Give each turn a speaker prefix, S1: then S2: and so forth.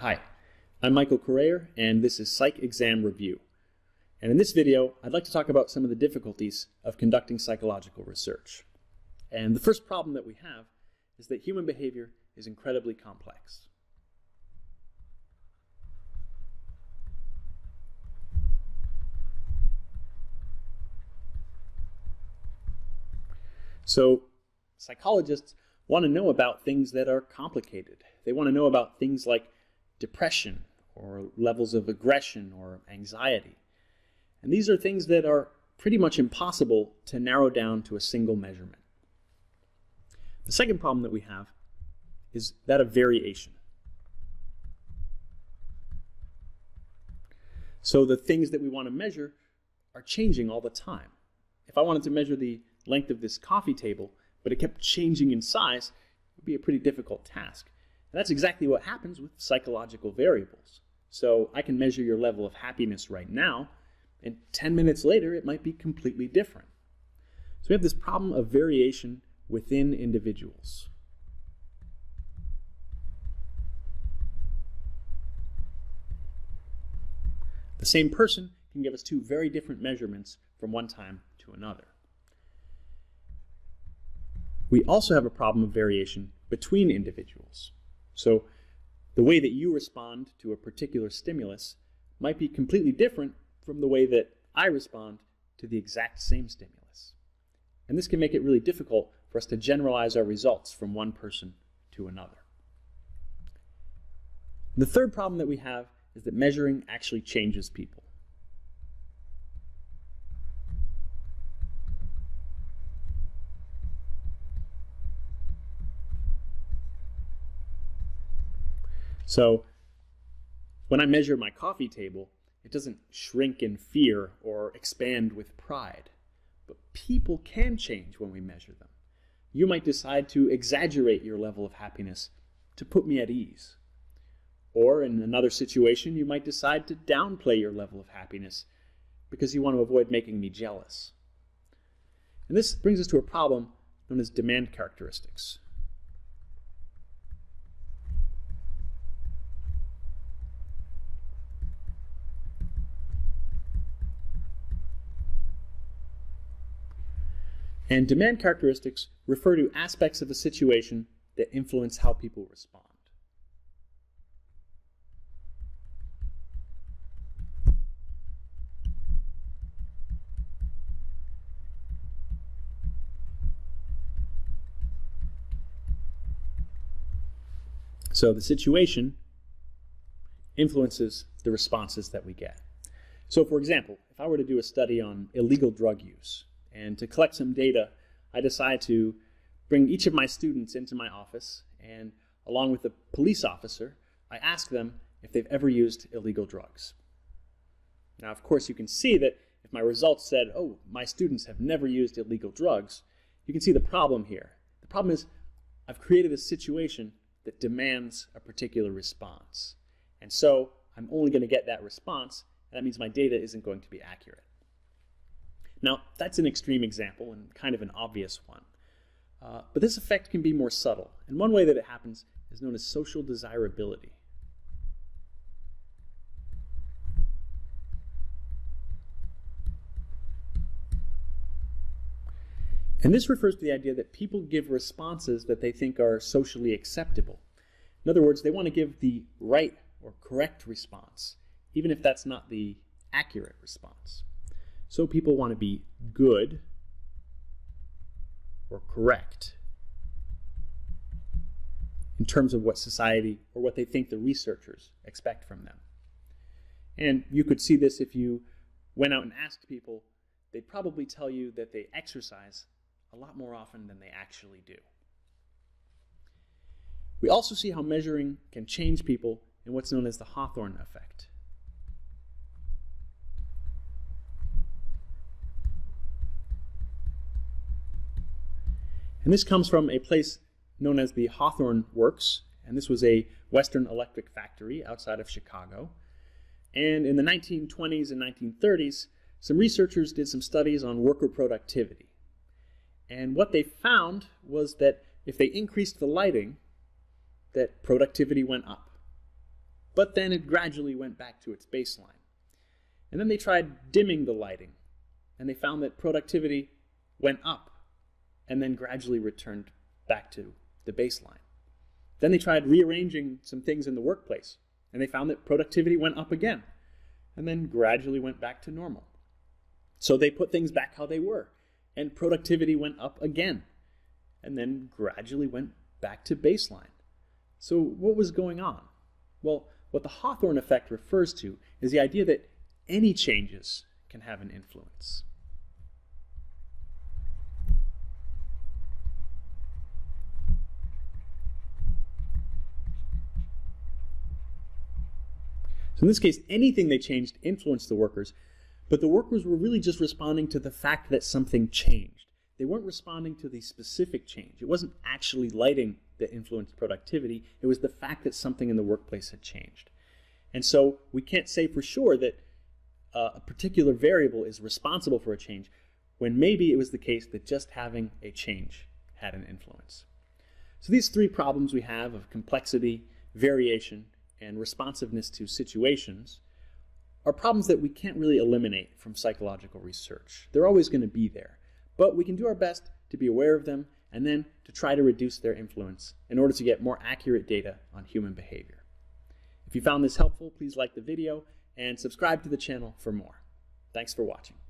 S1: Hi, I'm Michael Correa, and this is Psych Exam Review. And in this video, I'd like to talk about some of the difficulties of conducting psychological research. And the first problem that we have is that human behavior is incredibly complex. So, psychologists want to know about things that are complicated. They want to know about things like depression, or levels of aggression or anxiety. And these are things that are pretty much impossible to narrow down to a single measurement. The second problem that we have is that of variation. So the things that we want to measure are changing all the time. If I wanted to measure the length of this coffee table, but it kept changing in size, it would be a pretty difficult task. And that's exactly what happens with psychological variables. So I can measure your level of happiness right now, and 10 minutes later it might be completely different. So we have this problem of variation within individuals. The same person can give us two very different measurements from one time to another. We also have a problem of variation between individuals. So the way that you respond to a particular stimulus might be completely different from the way that I respond to the exact same stimulus. And this can make it really difficult for us to generalize our results from one person to another. The third problem that we have is that measuring actually changes people. So when I measure my coffee table, it doesn't shrink in fear or expand with pride. But people can change when we measure them. You might decide to exaggerate your level of happiness to put me at ease. Or in another situation, you might decide to downplay your level of happiness because you want to avoid making me jealous. And this brings us to a problem known as demand characteristics. And demand characteristics refer to aspects of a situation that influence how people respond. So the situation influences the responses that we get. So for example, if I were to do a study on illegal drug use, and to collect some data, I decide to bring each of my students into my office, and along with a police officer, I ask them if they've ever used illegal drugs. Now, of course, you can see that if my results said, oh, my students have never used illegal drugs, you can see the problem here. The problem is I've created a situation that demands a particular response. And so I'm only going to get that response, and that means my data isn't going to be accurate. Now, that's an extreme example and kind of an obvious one. But this effect can be more subtle. And one way that it happens is known as social desirability. And this refers to the idea that people give responses that they think are socially acceptable. In other words, they want to give the right or correct response, even if that's not the accurate response. So people want to be good or correct in terms of what society or what they think the researchers expect from them. And you could see this if you went out and asked people, they'd probably tell you that they exercise a lot more often than they actually do. We also see how measuring can change people in what's known as the Hawthorne Effect. And this comes from a place known as the Hawthorne Works, and this was a Western electric factory outside of Chicago. And in the 1920s and 1930s, some researchers did some studies on worker productivity. And what they found was that if they increased the lighting, that productivity went up. but then it gradually went back to its baseline. And then they tried dimming the lighting, and they found that productivity went up and then gradually returned back to the baseline. Then they tried rearranging some things in the workplace, and they found that productivity went up again and then gradually went back to normal. So they put things back how they were, and productivity went up again and then gradually went back to baseline. So what was going on? Well, what the Hawthorne effect refers to is the idea that any changes can have an influence. So in this case, anything they changed influenced the workers, but the workers were really just responding to the fact that something changed. They weren't responding to the specific change. It wasn't actually lighting that influenced productivity. It was the fact that something in the workplace had changed. And so we can't say for sure that a particular variable is responsible for a change when maybe it was the case that just having a change had an influence. So these three problems we have of complexity, variation, and responsiveness to situations are problems that we can't really eliminate from psychological research. They're always going to be there, but we can do our best to be aware of them and then to try to reduce their influence in order to get more accurate data on human behavior. If you found this helpful, please like the video and subscribe to the channel for more. Thanks for watching.